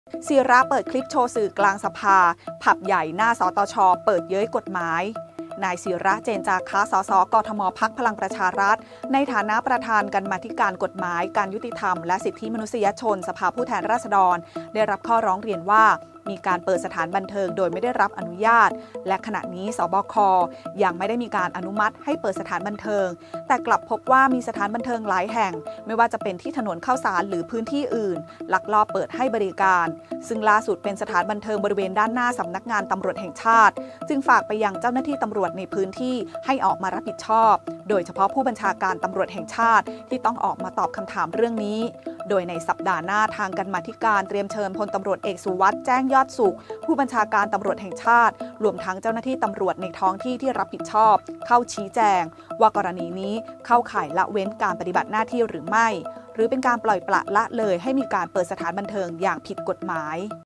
ศิระเปิดคลิปโชว์สื่อกลางสภาผับใหญ่หน้าสตช.เปิดเย้ยกฎหมายนายศิระเจนจาคะสสกทมพรรคพลังประชารัฐในฐานะประธานกรรมาธิการกฎหมายการยุติธรรมและสิทธิมนุษยชนสภาผู้แทนราษฎรได้รับข้อร้องเรียนว่ามีการเปิดสถานบันเทิงโดยไม่ได้รับอนุญาตและขณะนี้สบคยังไม่ได้มีการอนุมัติให้เปิดสถานบันเทิงแต่กลับพบว่ามีสถานบันเทิงหลายแห่งไม่ว่าจะเป็นที่ถนนข้าวสารหรือพื้นที่อื่นลักลอบเปิดให้บริการซึ่งล่าสุดเป็นสถานบันเทิงบริเวณด้านหน้าสำนักงานตำรวจแห่งชาติจึงฝากไปยังเจ้าหน้าที่ตำรวจในพื้นที่ให้ออกมารับผิดชอบโดยเฉพาะผู้บัญชาการตำรวจแห่งชาติที่ต้องออกมาตอบคำถามเรื่องนี้โดยในสัปดาห์หน้าทางกรรมาธิการเตรียมเชิญพลตำรวจเอกสุวัสด์แจ้งยอดสุขผู้บัญชาการตำรวจแห่งชาติรวมทั้งเจ้าหน้าที่ตำรวจในท้องที่ที่รับผิดชอบเข้าชี้แจงว่ากรณีนี้เข้าข่ายละเว้นการปฏิบัติหน้าที่หรือไม่หรือเป็นการปล่อยปละละเลยให้มีการเปิดสถานบันเทิงอย่างผิดกฎหมาย